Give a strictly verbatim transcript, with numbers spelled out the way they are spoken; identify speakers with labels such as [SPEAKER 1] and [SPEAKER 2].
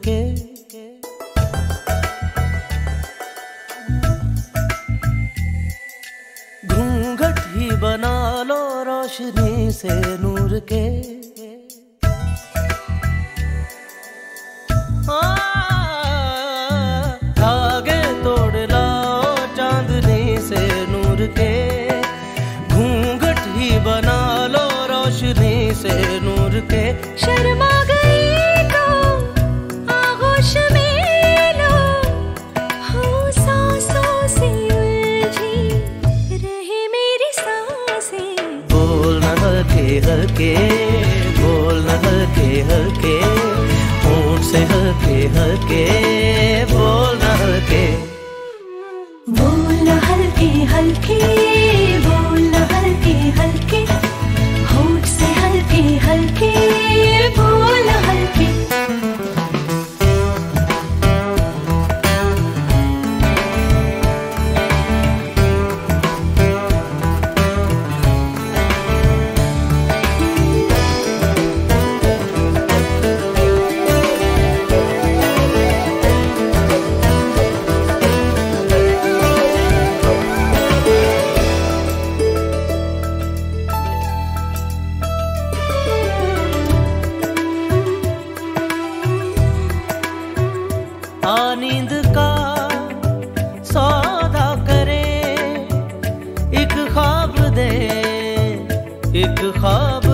[SPEAKER 1] के। घूंघट ही बना लो रोशनी से नूर के। धागे तोड़ लाओ चांदनी से नूर के। घूंघट ही बना लो रोशनी से नूर के।
[SPEAKER 2] शर्मा गई तो आगोश में लो, हो सांसों से उलझी रहे मेरी सांसें।
[SPEAKER 1] बोलना हल्के हल्के, बोलना हल्के हल्के, होंठ से हल्के हल्के, बोलना हल्के।
[SPEAKER 2] बोलना हल्के हल्के, बोलना हल्के हल्के, होंठ से हल्के हल्के, बोलना हल्के।
[SPEAKER 1] आ नींद का सौदा करे, एक ख्वाब दे, एक ख्वाब